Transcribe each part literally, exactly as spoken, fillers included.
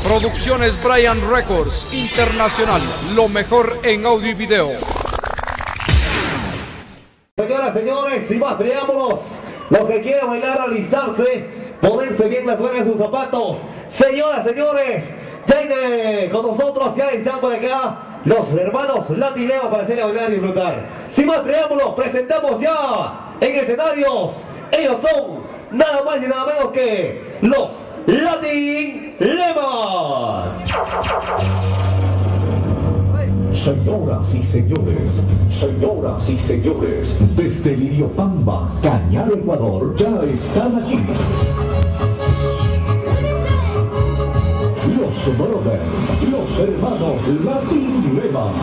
Producciones Brian Records Internacional, lo mejor en audio y video. Señoras, señores, sin más preámbulos, los que quieren bailar, alistarse, ponerse bien las suelas en sus zapatos. Señoras, señores, tienen con nosotros, ya están por acá los hermanos Latilema para hacerle bailar y disfrutar. Sin más preámbulos, presentamos ya en escenarios. Ellos son nada más y nada menos que los Latilemas. Señoras y señores, señoras y señores, desde Liriopamba, Cañar, Ecuador, ya están aquí los brothers, los hermanos Latilemas.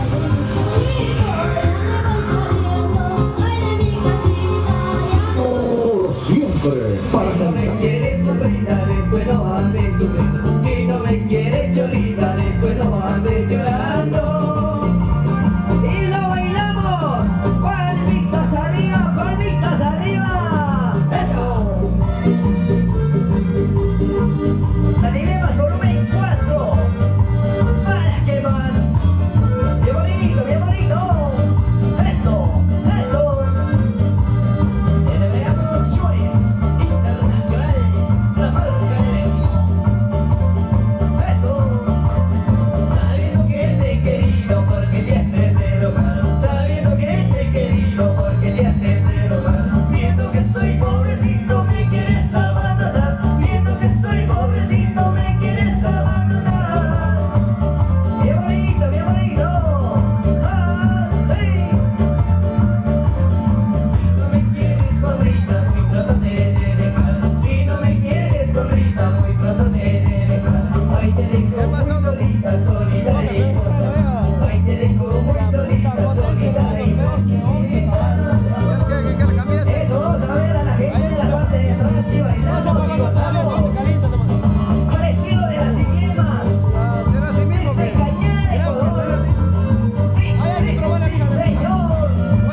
Por siempre, para si no me quieres cholita, después no andes sufriendo. Si no me quieres cholita, después no andes llorando. Y lo bailamos, palmitas arriba, palmitas arriba. Eso. Latilemas volumen cuatro. ¿Para qué más? Bien bonito, bien bonito. Eso, eso. N B A Producciones Internacional, la marca del éxito. Eso. Sabiendo que te he querido porque te haces de rogar. Sabiendo que te he querido porque te haces de rogar. Viendo que soy pobrecito me quieres abandonar. Viendo que soy pobrecito me quieres abandonar. Bien bonito, bien bonito. Ah, sí. No me quieres corrita, muy pronto te he de dejar. Si no me quieres corrita, muy pronto te he de dejar. Ahí te dejo muy solita, solita e importa. Ahí te dejo muy solita, solita e importa. Eso, vamos a ver a la gente de la parte de atrás y bailamos y gozamos. Al estilo de Latilemas. Desde Cañar, Ecuador. Sí, sí, sí, señor.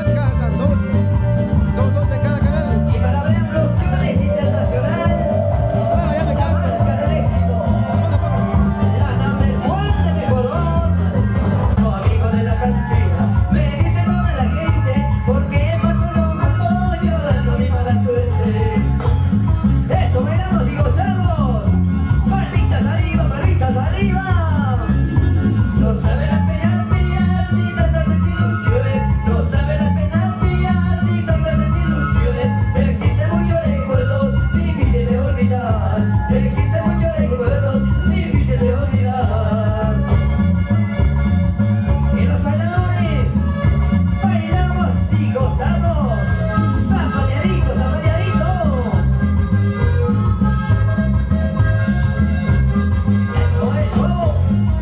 Y para Brian Producciones Internacional, la marca del éxito, la number one de Ecuador, no amigo de la cantina, me dice toda la gente, porque paso lo mando llorando mi mala suerte. Eso, bailamos y gozamos, palmitas arriba, palmitas arriba. No sabe las penas mías ni tantas desilusiones. No sabe las penas mías ni tantas desilusiones. Existen muchos recuerdos difíciles de olvidar. Existen muchos recuerdos difíciles de olvidar. Y los bailadores bailamos y gozamos. Zapateadito, zapateadito. Eso, eso.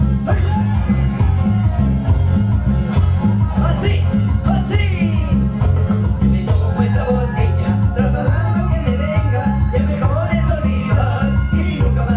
Así, así. Me tomo vuestra botella, tratando que me venga, que mejor es olvidar y nunca más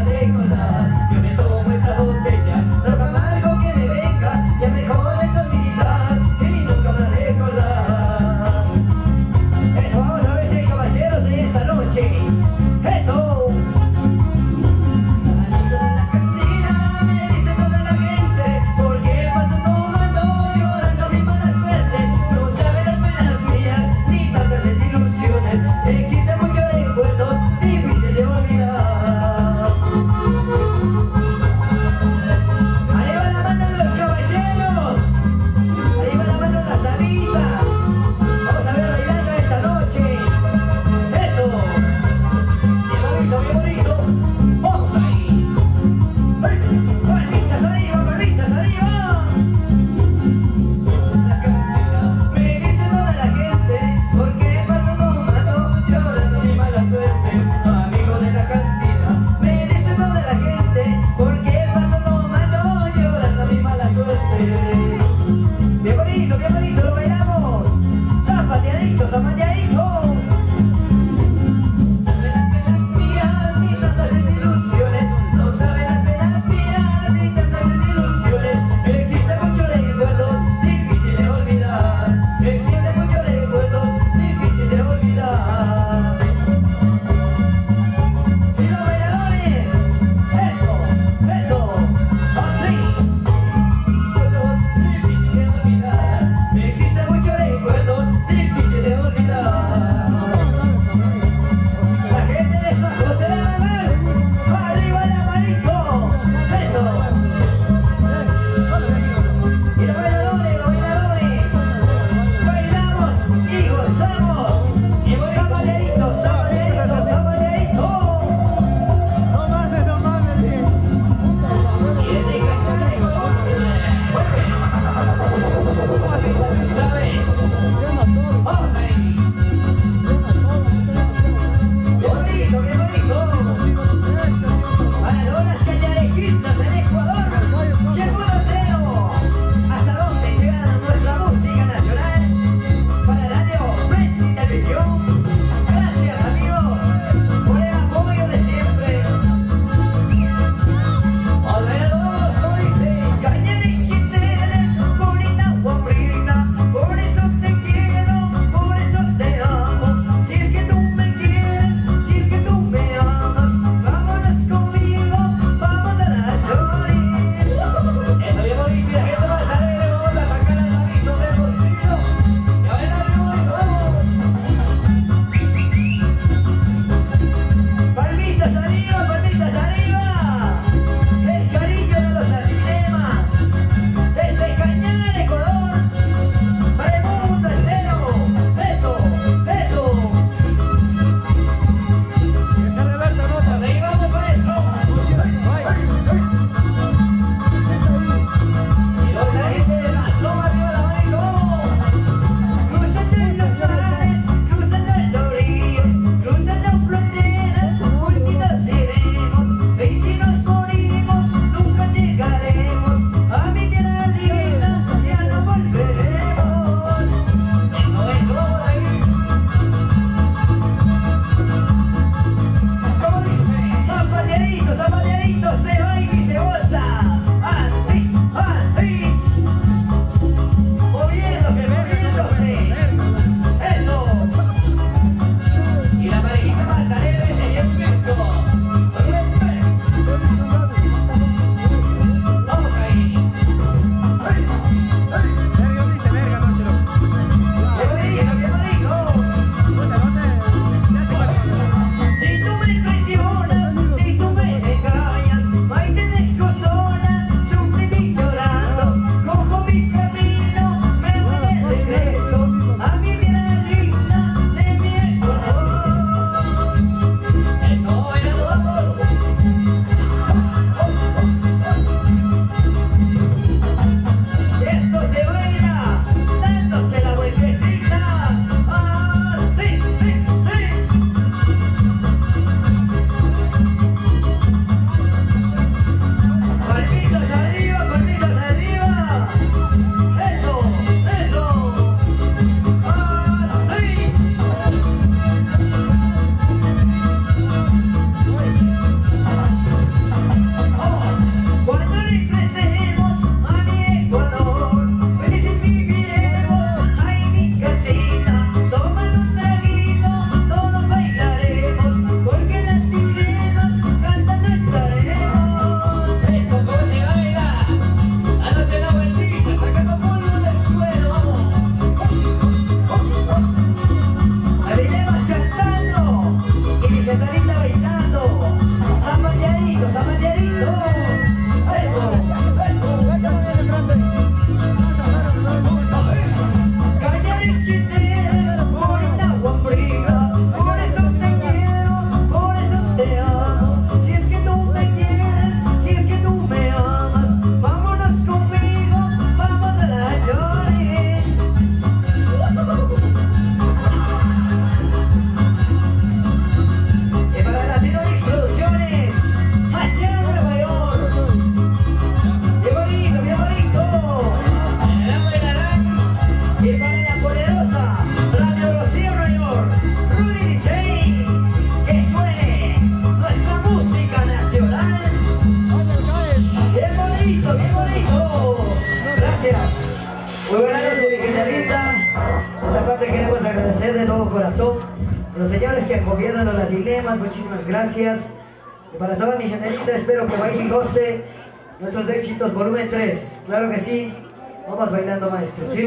todo corazón. Los señores que gobiernan los dilemas, muchísimas gracias. Y para toda mi generita, espero que baile y goce nuestros éxitos volumen tres. Claro que sí. Vamos bailando, maestro, ¿sí?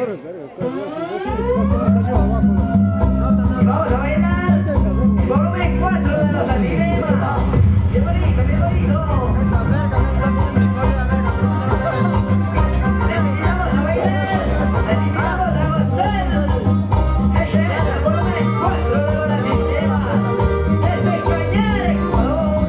Y vamos a bailar el volumen cuatro de los dilemas. Bien bonito, bien bonito. Les invitamos a bailar, les invitamos a gozar. Este es el volumen cuatro de los dilemas. Desde Cañar, Ecuador.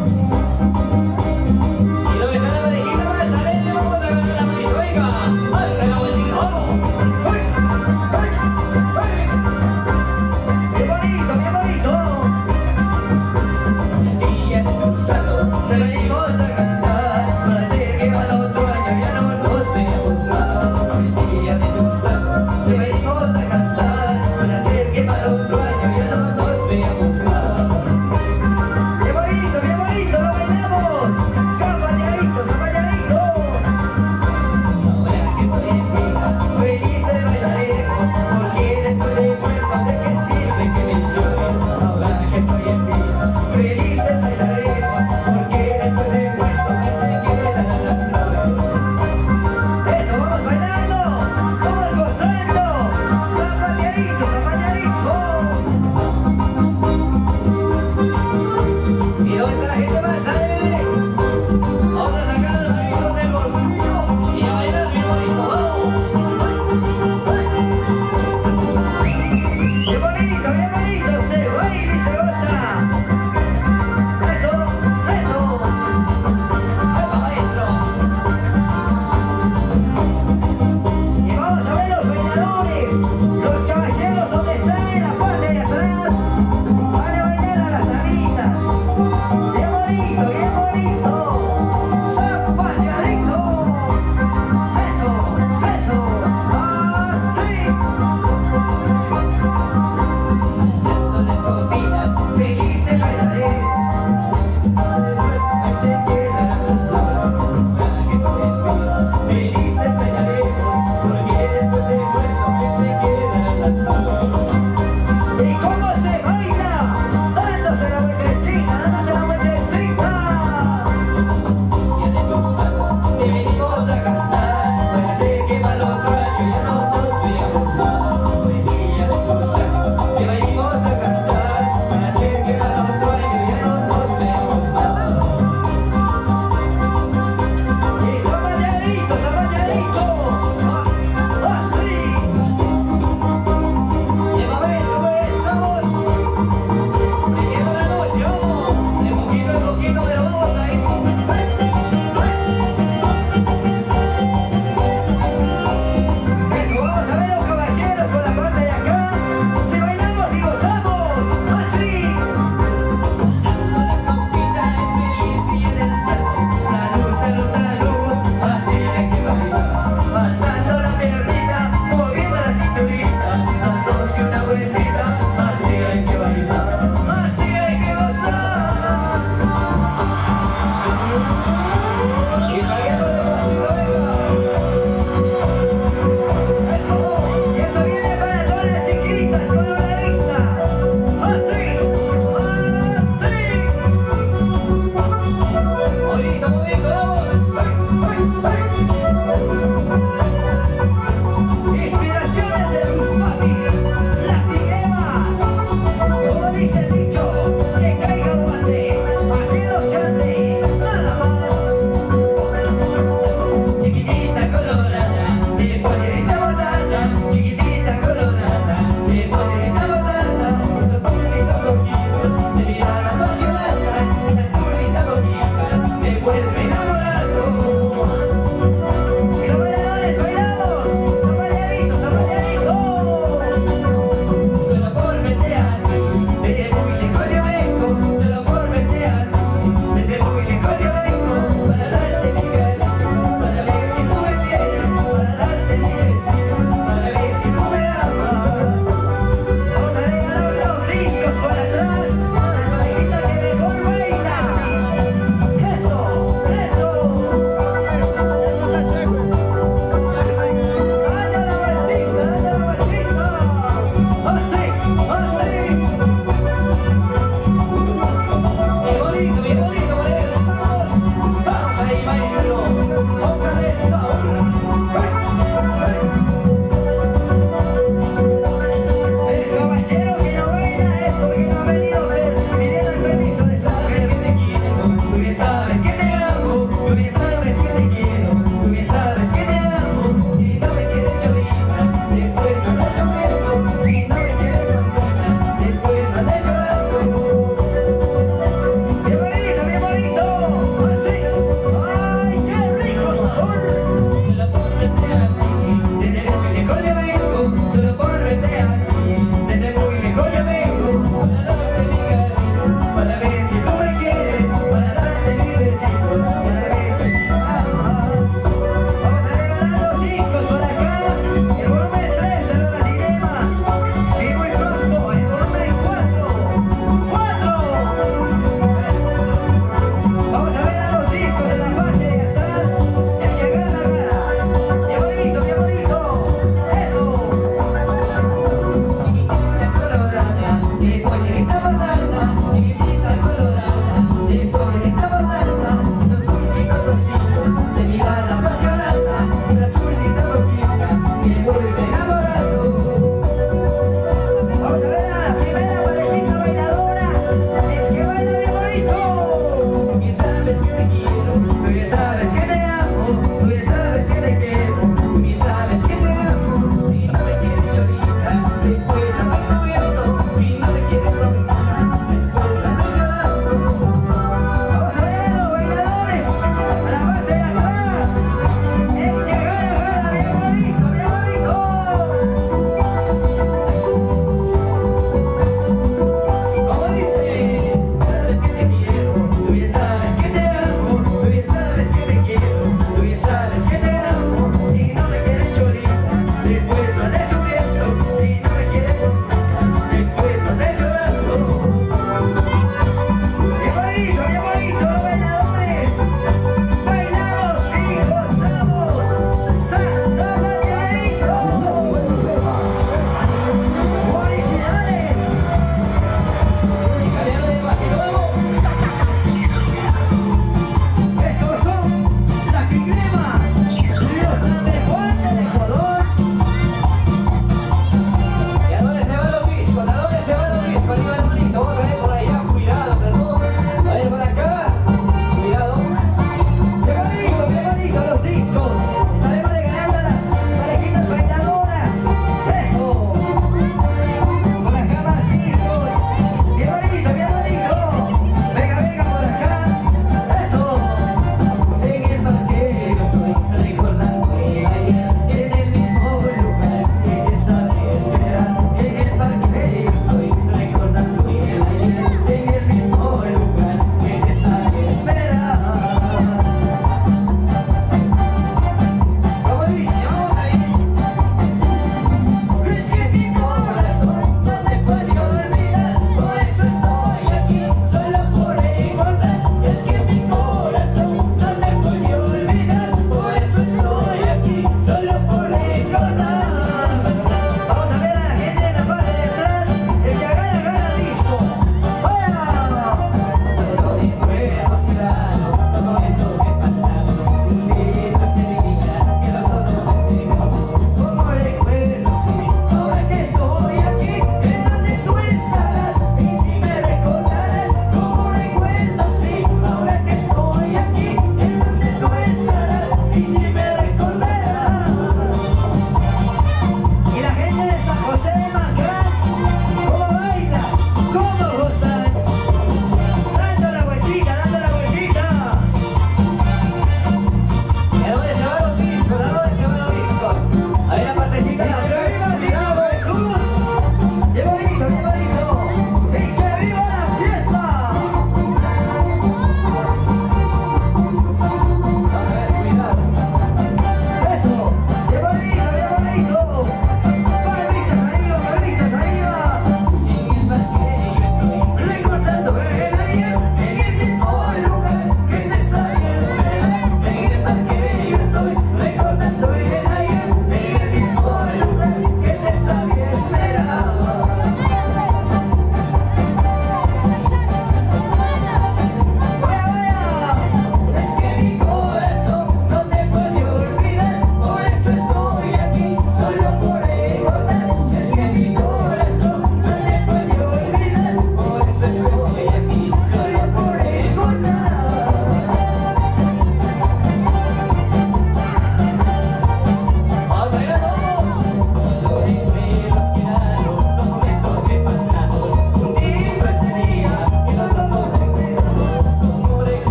Y lo que está la parejita más alegre, vamos a ganar la manito, venga. Alza la vueltita, vamos. ¡Uy! ¡Uy! ¡Uy! Bien bonito, bien bonito. El día de tu santo te venimos a cantar para hacer que al otro año ya no nos veamos más. El día de tu santo te venimos a cantar para hacer que al otro año ya no nos veamos más. Bien bonito, bien bonito, lo bailamos. Zapateadito, zapateadito. Ahora que estoy en vida, felices bailaremos, porque después de muerto, ¿de qué sirve que me llores? Ahora que estoy en vida, felices bailaremos, porque después de muerto que se quedarán las flores. Eso, vamos bailando, vamos gozando, zapateadito, zapateadito. ¿Y dónde está la gente más alegre? Vamos a sacar los manitos del bolsillo y a bailar bien bonito, vamos. Bien bonito, bien bonito, se baila y se goza. Eso, eso. ¡Epa, maestro! Y vamos a ver los bailadores, los caballeros, ¿dónde están? En la parte de atrás. Van a bailar a las damitas. Bien bonito, bien bonito. Zapateadito. Eso, eso. Así. Alzando las copitas, felices bailaré. Ahí se quedarán las flores. Ahora que estoy en vida, felices bailaremos, porque después de muerto que se quedarán las flores. ¿Y cómo se baila? Dándose la vueltecita, dándose la vueltecita. Y de tu santo te venimos a cantar para hacer que al otro año ya no nos veamos más. El día de tu santo te venimos a cantar para hacer que al otro año ya no nos veamos más. Y zapateadito, zapateadito. Así. Y a ver cómo estamos. Llegando la noche, vamos. De poquito en poquito, pero vamos a ir. Eso, vamos a ver los caballeros con la parte de acá. Si bailamos y gozamos, así. Alzando las copitas, feliz día del santo. Salud, salud, salud, así hay que bailar. Alzando la piernita, moviendo la cinturita, dándose una vueltita, así hay que bailar, así hay que gozar. Y cayendo de pasión, eso, y esto viene para todas las chiquitas coloraditas. Así, así. Bonito, bonito, vamos. Inspiraciones de tus papis, las dilemas. Como dice el dicho, que caiga guante, a que no chante, nada más. Chiquitita colorada, de pollerita botana, chiquitita colorada, de pollerita botana, esos bonitos ojitos, de mirada apasionada, esa curvita bonita, me vuelve enamorada.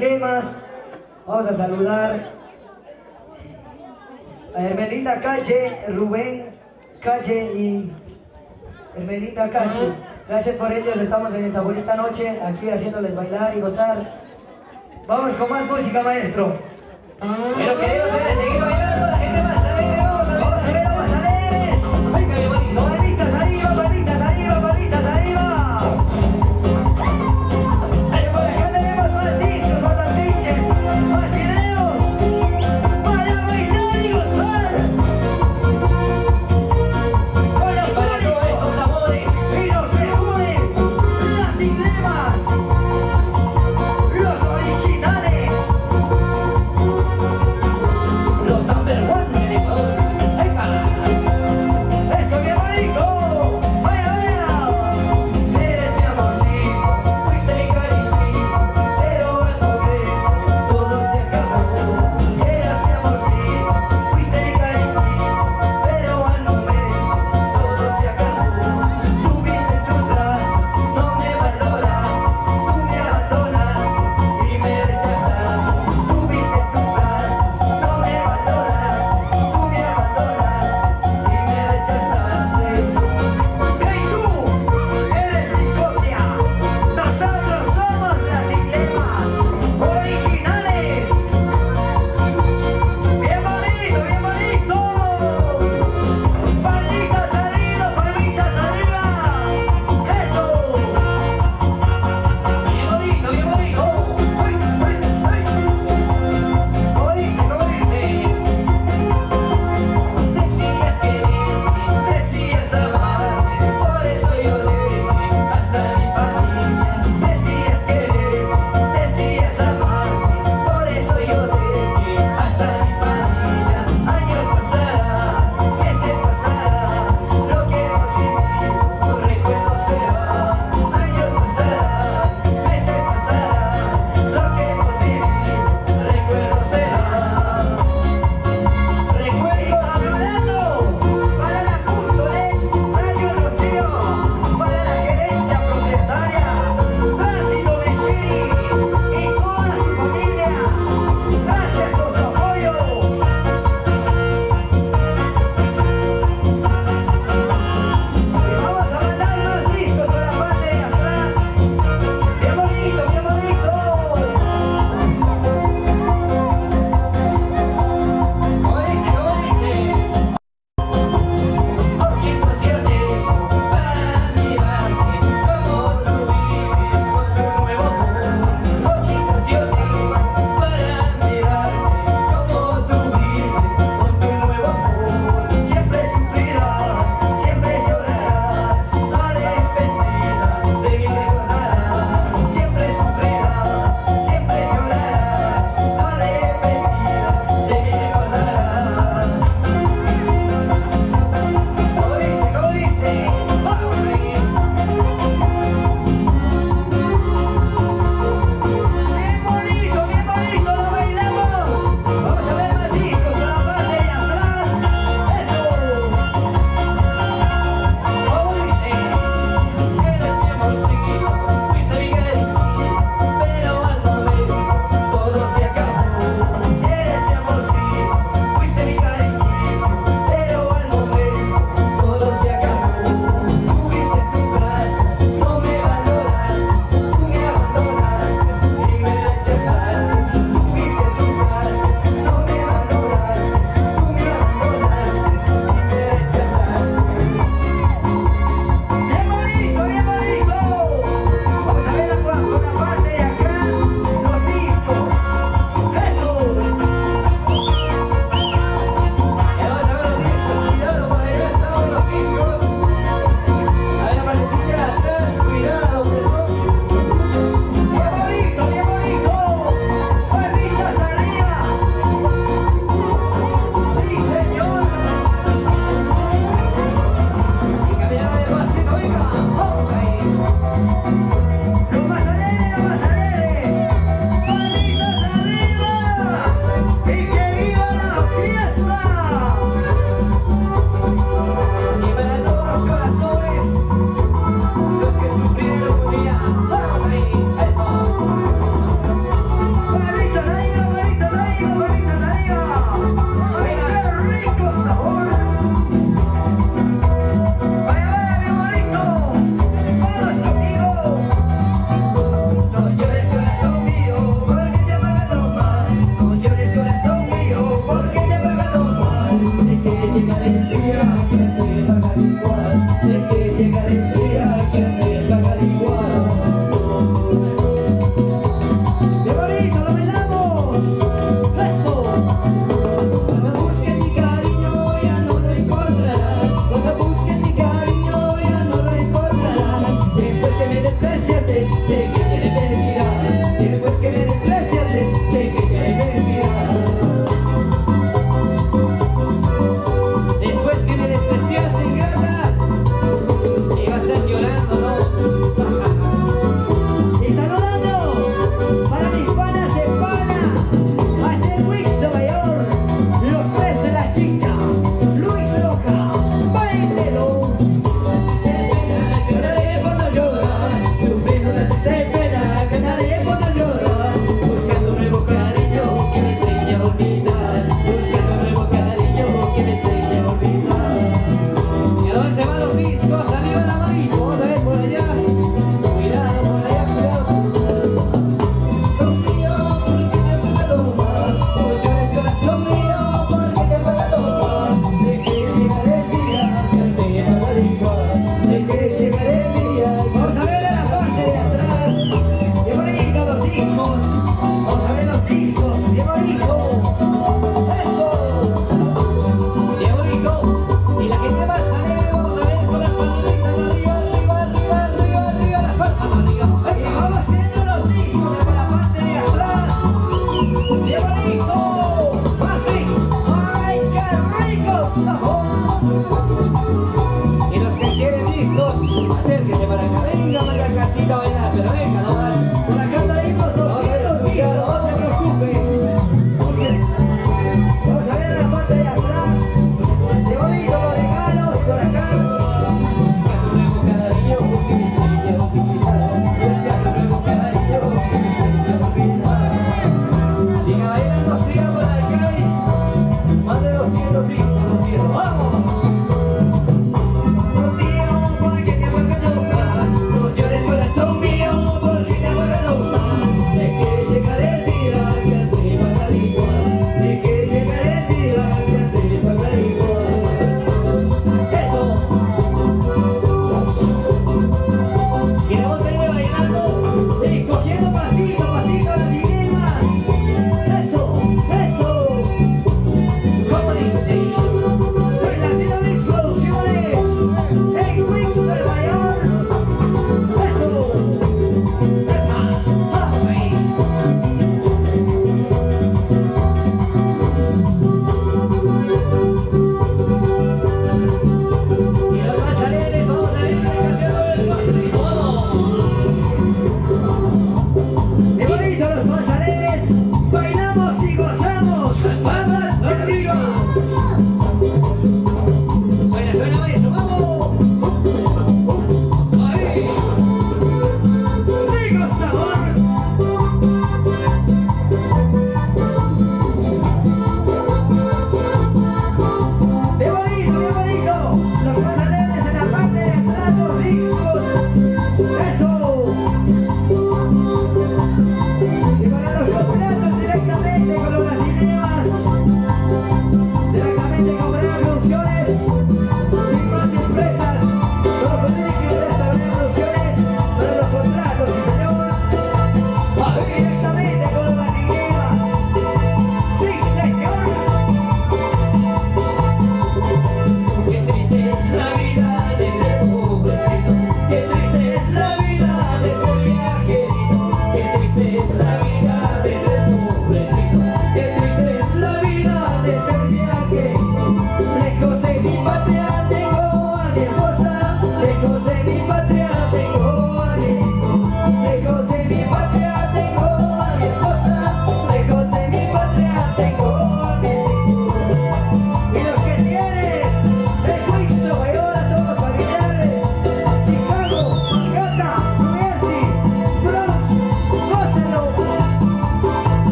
Latilemas. Vamos a saludar a Hermelinda Calle, Rubén Calle y Hermelinda Calle. Gracias por ellos, estamos en esta bonita noche aquí haciéndoles bailar y gozar. Vamos con más música, maestro. Pero queremos ver seguir bailando, la gente más alegre, vamos a ver, vamos a ver, vamos a ver. Ay, qué bonito. Palitas arriba, palitas arriba, palitas arriba. Por acá tenemos más discos, más afiches, más videos para bailar y gozar. Con los para todos esos amores y los mejores Latilemas, los originales. Los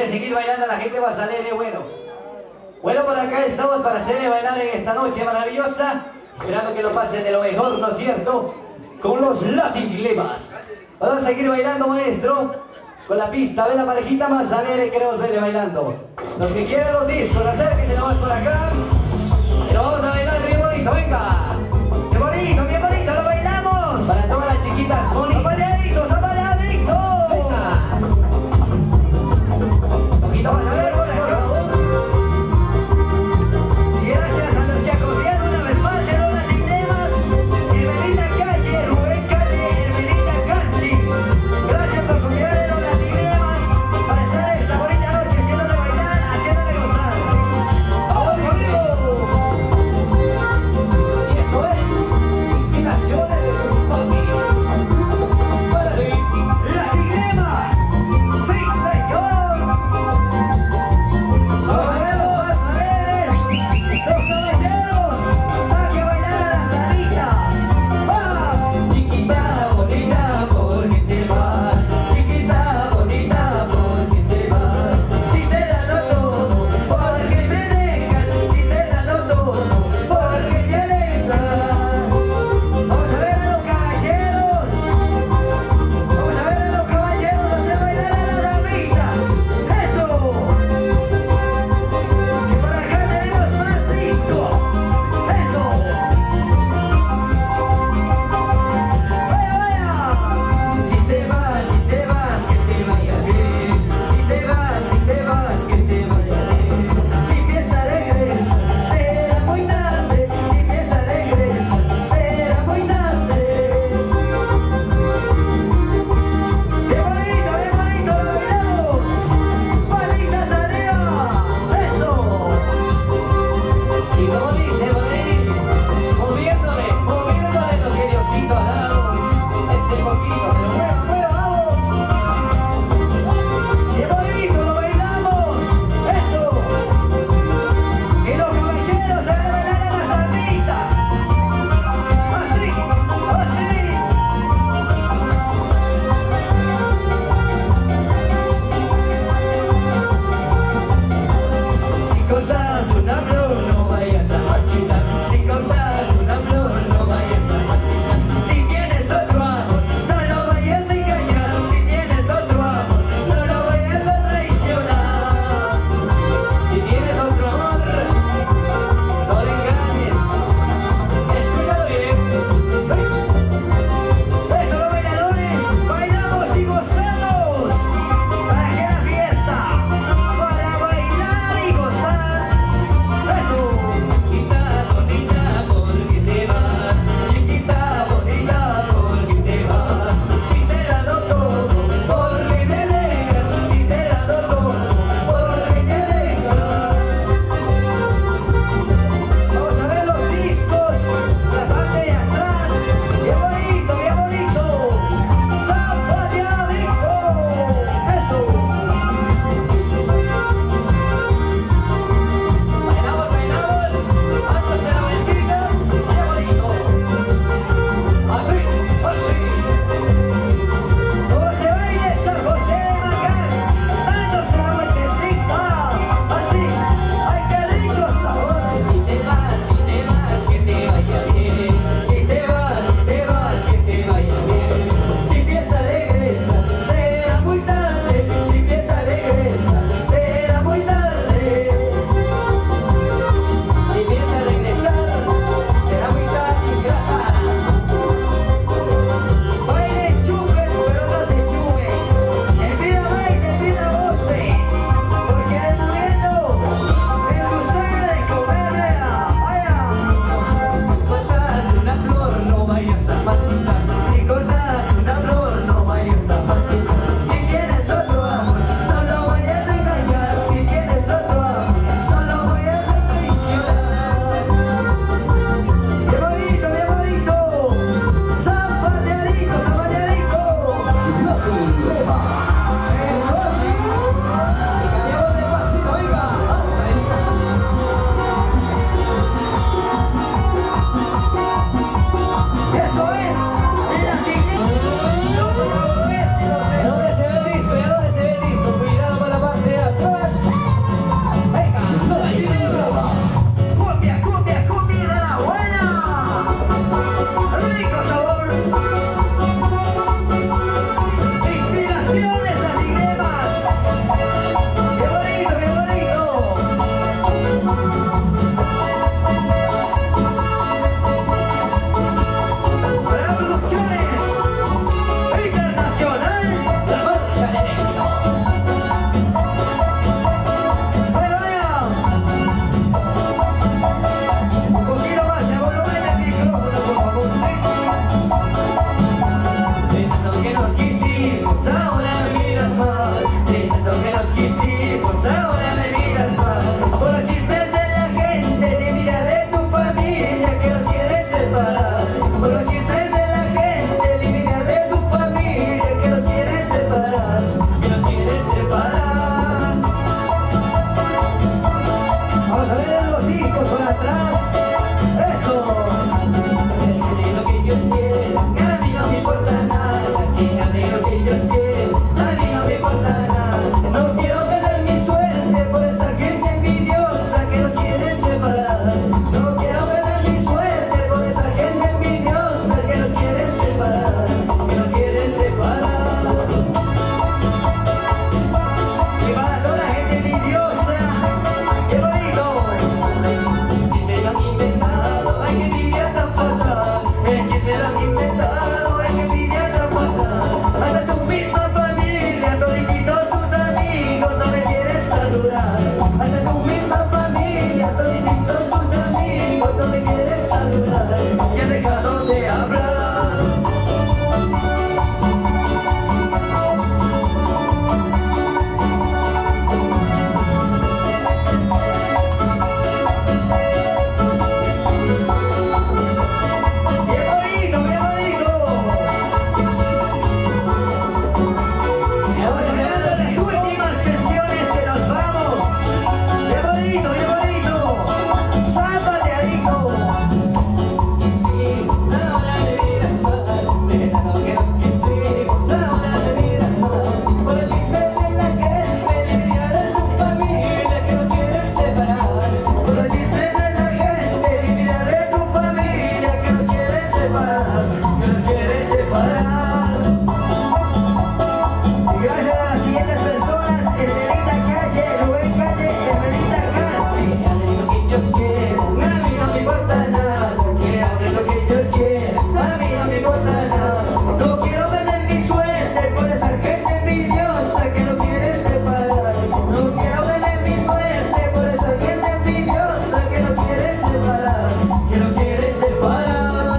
quiere seguir bailando, la gente va a salir, eh, bueno. Bueno, por acá estamos para hacerle bailar en esta noche maravillosa, esperando que lo pasen de lo mejor, ¿no es cierto? Con los Latin Dilemas. Vamos a seguir bailando, maestro, con la pista. Ve la parejita más alegre, queremos verle bailando. Los que quieran los discos, acérquense nomás por acá. Y lo vamos a bailar bien bonito, venga. ¡Qué bonito, bien bonito, lo bailamos! Para todas las chiquitas bonitas. ¡Somos adictos, somos adictos! Venga. Un poquito más a ver, por acá. Y gracias a los que acogieron una vez más en los Latin Dilemas. Hermelita Calle, Rubén Calle, Hermelita Canchi. Gracias por confiar en los Latin Dilemas para estar esta bonita noche haciéndole bailar, haciéndole gozar. ¡Vamos conmigo! Y eso es Inspiraciones de tus papi. ¡Órale! escribimos, ahora me miras mal. Por los chismes de la gente, ni mira de tu familia que los quiere separar. Por los chismes de la gente, ni mira de tu familia que los quiere separar. Que los quiere separar. Vamos a ver los discos por atrás. Eso. El que lo que ellos quieren, a mí no me importa nada. Que gane lo que ellos quieren, a mí no me importa nada. No quiero perder mi suerte por esa gente envidiosa que nos quiere separar. No quiero perder mi suerte por esa gente envidiosa que nos quiere separar. Que nos quiere separar. Y para toda la gente envidiosa, qué bonito. El chisme lo han inventado, ay que envidia tan fatal. El chisme lo han inventado, ay que envidia tan fatal. Hasta tu misma familia, todititos tus amigos no me quieren saludar. Hasta tu misma familia, todititos tus amigos no me quieren saludar. Y han dejado de hablar. ¡Qué bonito, qué bonito! Y ahora se van las últimas canciones que nos vamos. ¡Qué bonito, qué bonito! ¡Sábate, adicto! Sí, ahora te miras mal. Deja lo que nos quisimos, ahora te miras mal. Por los chismes de la gente, ni mirar a tu familia que nos quiere separar. Por los chismes de la gente, ni mirar a tu familia que nos quiere separar. Que nos quiere separar. Y gracias a las siguientes personas, Hermelita Calle, Rubén Calle, Hermelita Calle. Que hablen lo que ellos quieran, a mí no me importa nada. Que hablen lo que ellos quieran, a mí no me importa nada. No quiero perder mi suerte por esa gente envidiosa que nos quiere separar. No quiero perder mi suerte por esa gente envidiosa que nos quiere separar. Que nos quiere separar.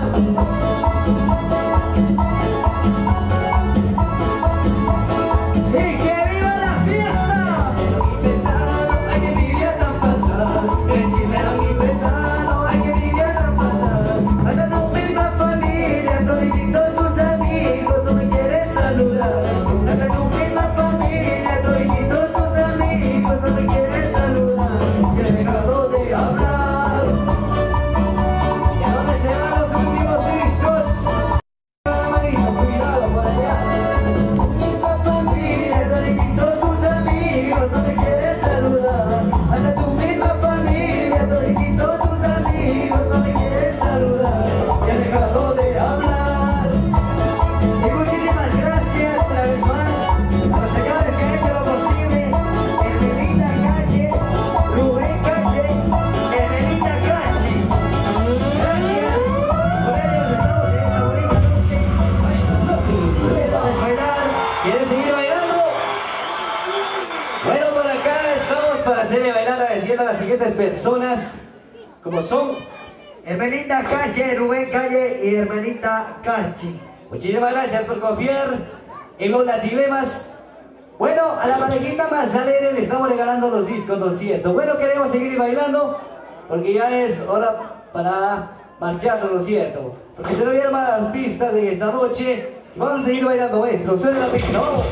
¡Y que viva la fiesta! Me lo han inventado, ay que envidia tan fatal. El chisme lo han inventado, ay que envidia tan fatal. Hasta tu misma familia, todititos tus amigos no me quieres saludar. Hasta tu misma familia, todititos tus amigos no me quieres saludar. Que he dejado de hablar. ¿Y a dónde se van los últimos discos? Cada manito, cuidado por allá. Misma familia, todititos tus amigos no te quieren saludar. Hasta tu misma familia, todititos tus amigos no te quieren saludar. Y han dejado de hablar. Y muchísimas gracias otra vez más a los señores que han hecho lo posible. Hermelita Calle, Rubén Calle, Hermelita Calle. Gracias por ellos, estamos en esta bonita noche. ¿Quieres bailar? ¿Quieres seguir bailando? Bueno, por acá estamos para hacerle bailar agradeciendo a las siguientes personas, como son Hermelita Calle, Rubén Calle y Hermelita Carchi. Muchísimas gracias por confiar en los latilemas. Bueno, a la parejita más alegre le estamos regalando los discos, ¿no es cierto? Bueno, queremos seguir bailando porque ya es hora para marcharnos, ¿no es cierto? Porque se nos vieron más artistas en esta noche. Vamos a seguir bailando esto, suena la pista, vamos.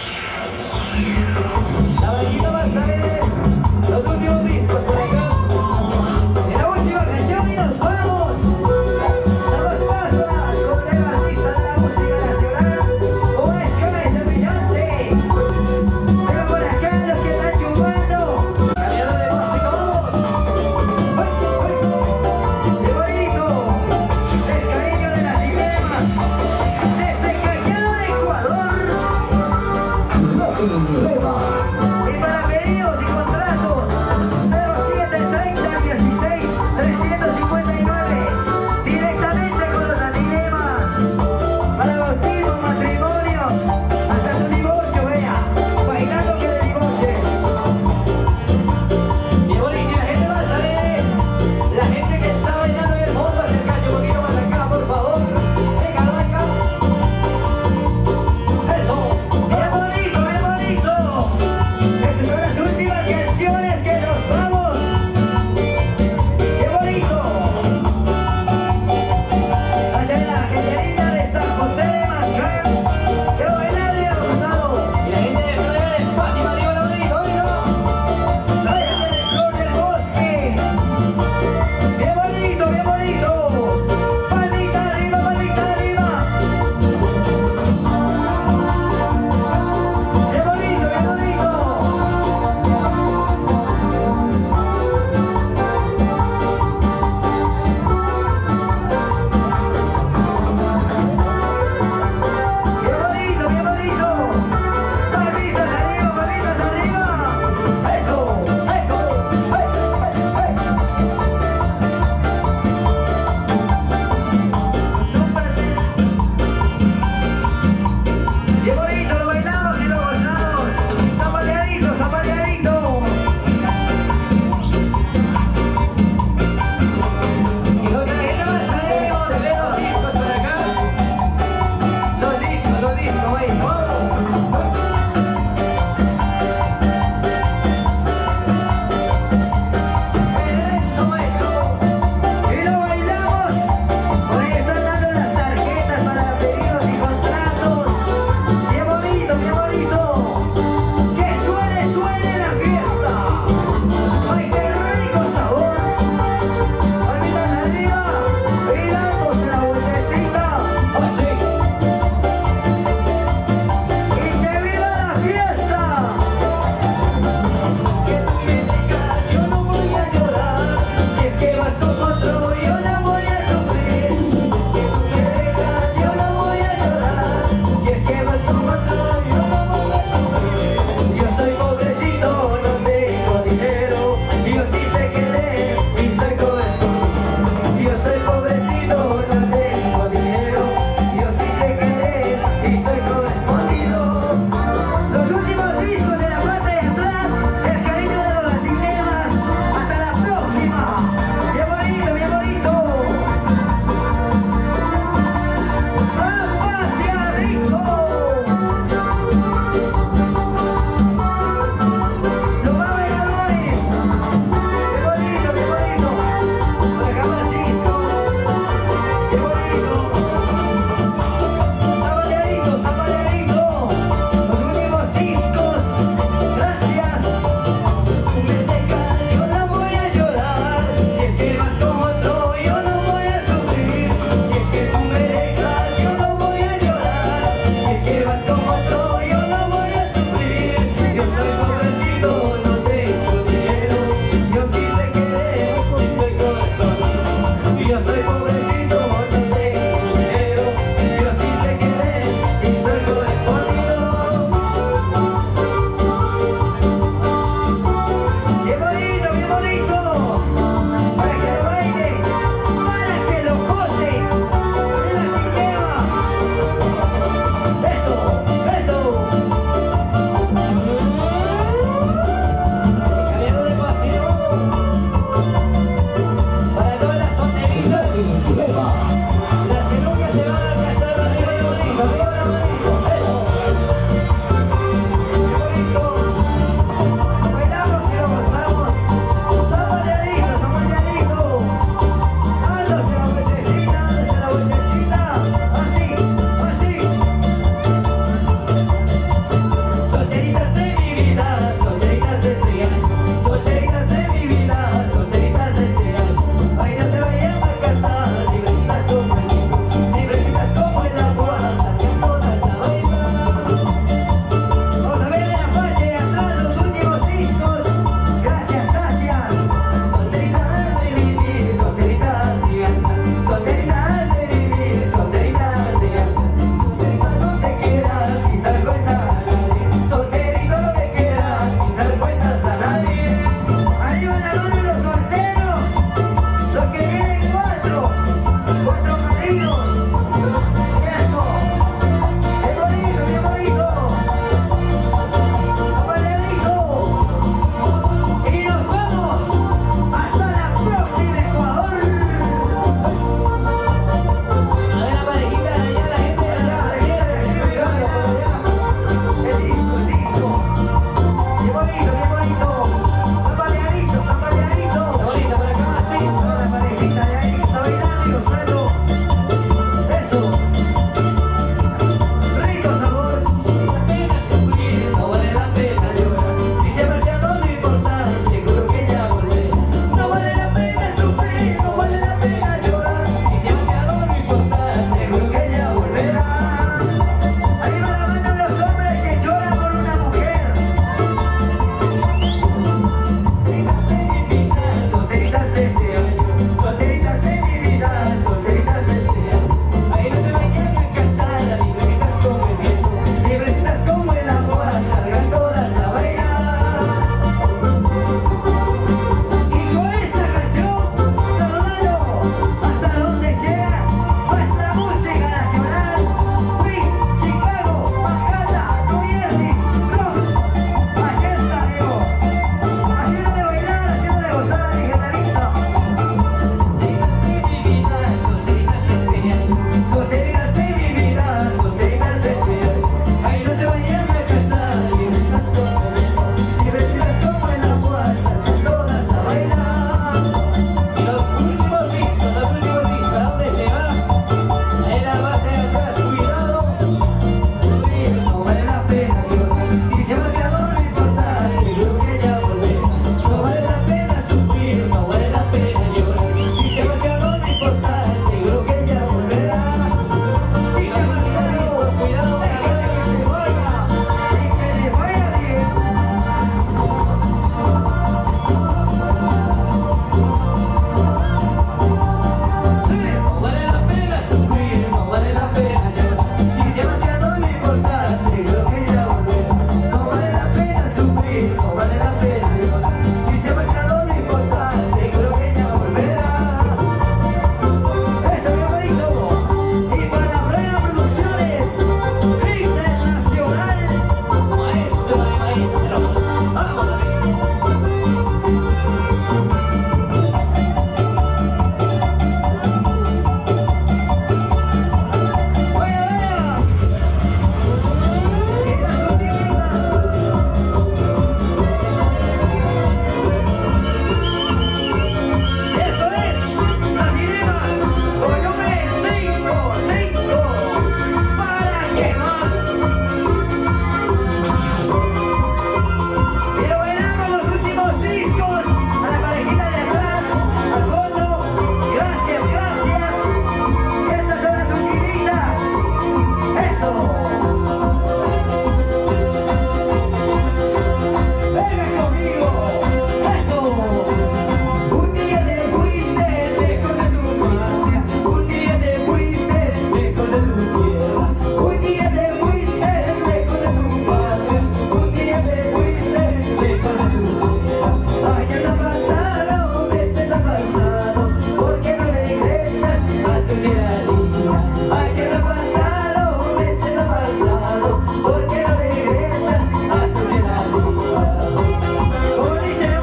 La parejita más alegre, los últimos discos por acá. En la última canción y nos vamos. Damos paso a la colega artista de la música nacional, como es Cabeza Brillante. Pero por acá los que están chupando, cambiando de música, vamos. ¡Ay, ay! ¡Qué bonito! El cariño de las dilemas, desde Cañada, Ecuador. Porque no regresas a tu vida.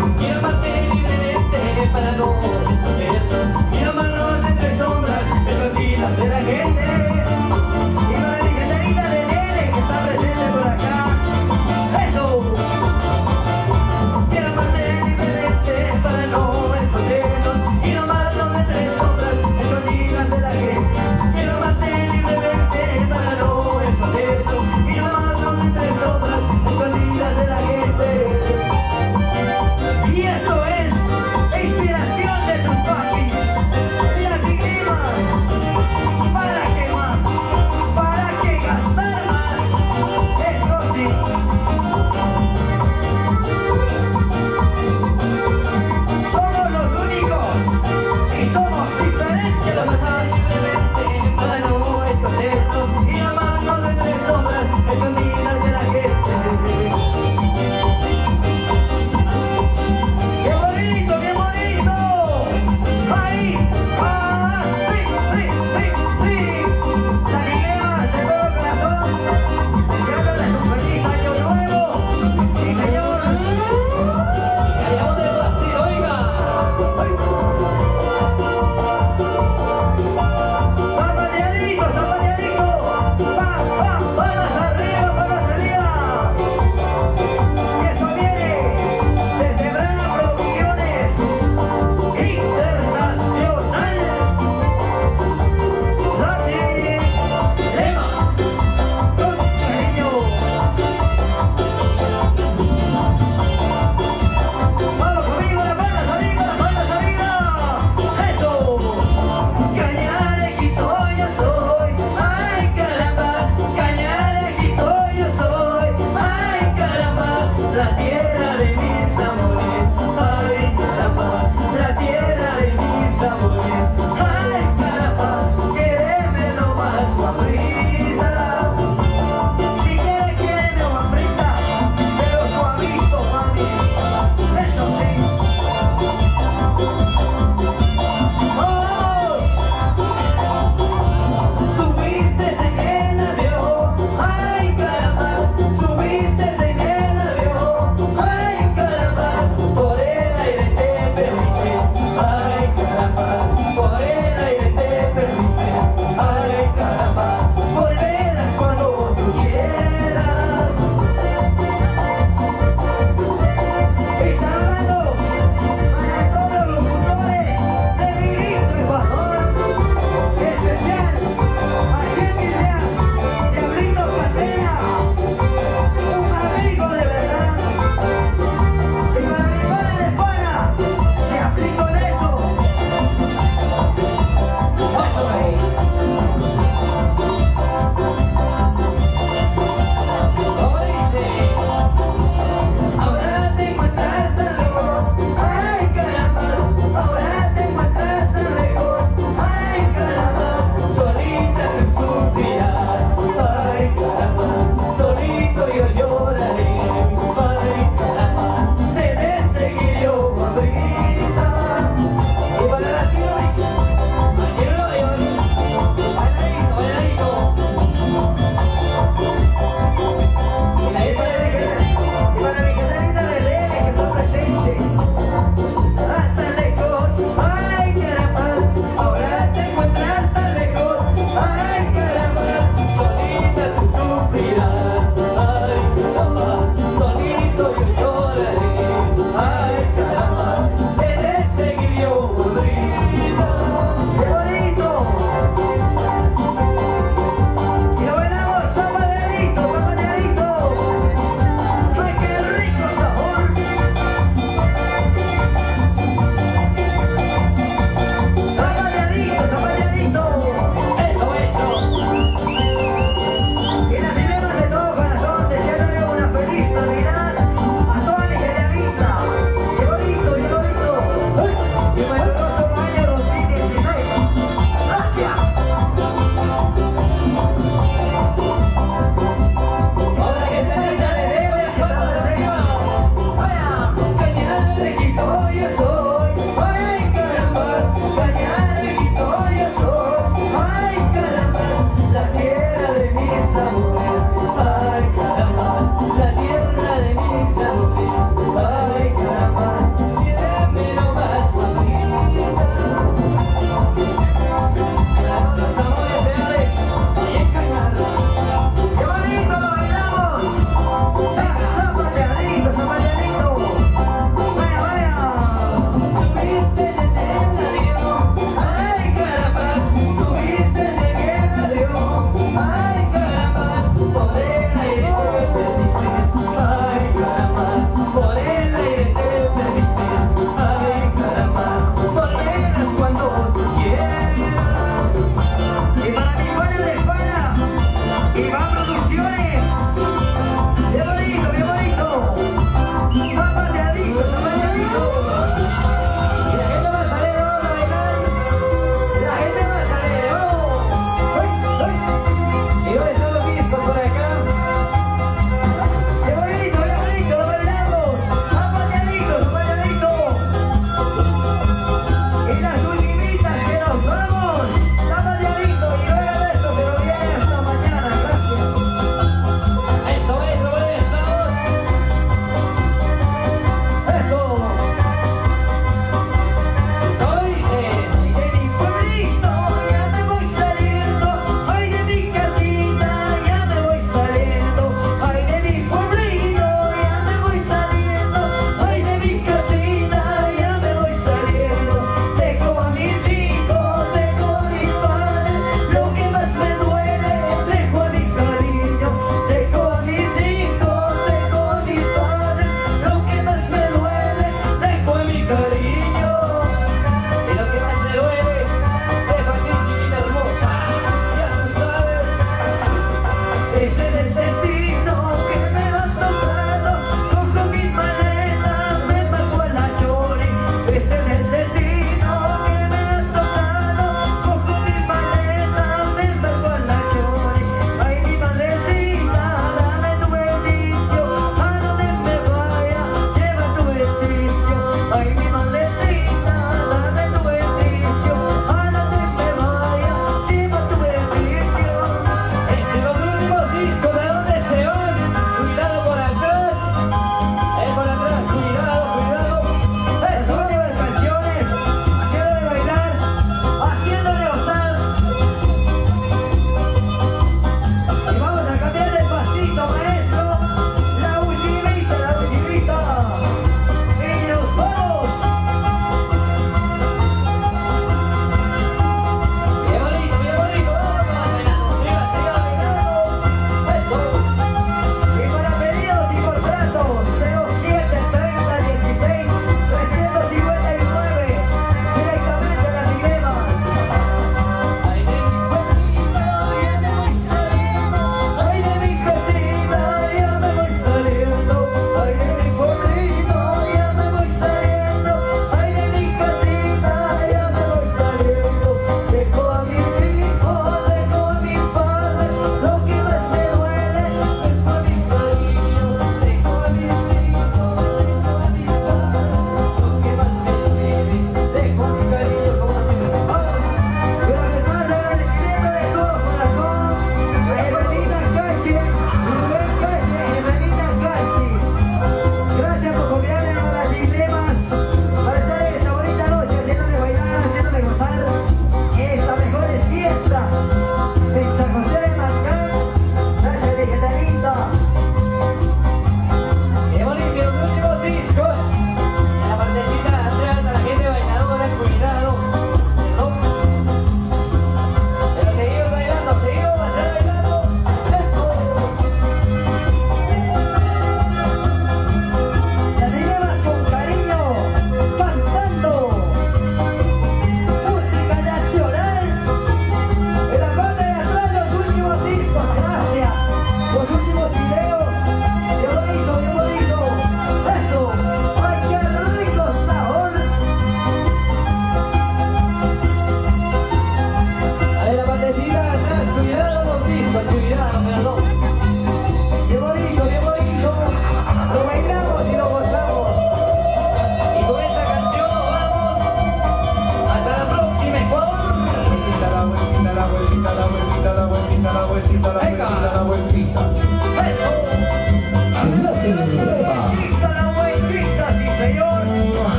y amarte libremente para no escondernos y amarnos entre sombras escondidas de la gente. Y para mi genterita de Nene que está presente por acá. ¡Eso! Quiero amarte libremente para no escondernos y amarnos entre sombras escondidas de la gente. Quiero amarte libremente para no escondernos y amarnos entre sombras escondidas de la gente. Y esto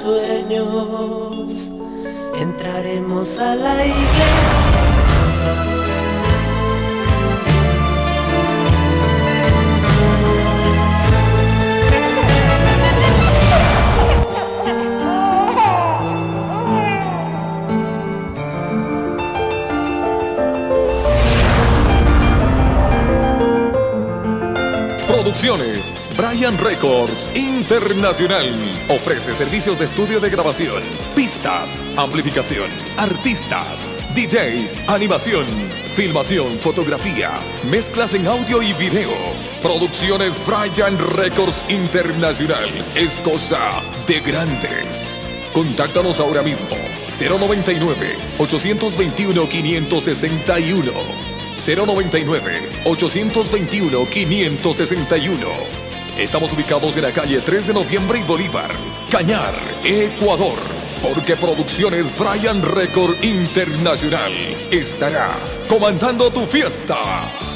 sueños, entraremos a la iglesia. Producciones Brian Records Internacional ofrece servicios de estudio de grabación, pistas, amplificación, artistas, D J, animación, filmación, fotografía, mezclas en audio y video. Producciones Brian Records Internacional es cosa de grandes. Contáctanos ahora mismo cero noventa y nueve, ochocientos veintiuno, quinientos sesenta y uno. cero noventa y nueve, ochocientos veintiuno, quinientos sesenta y uno. Estamos ubicados en la calle tres de noviembre y Bolívar, Cañar, Ecuador. Porque Producciones Brian Record Internacional estará comandando tu fiesta.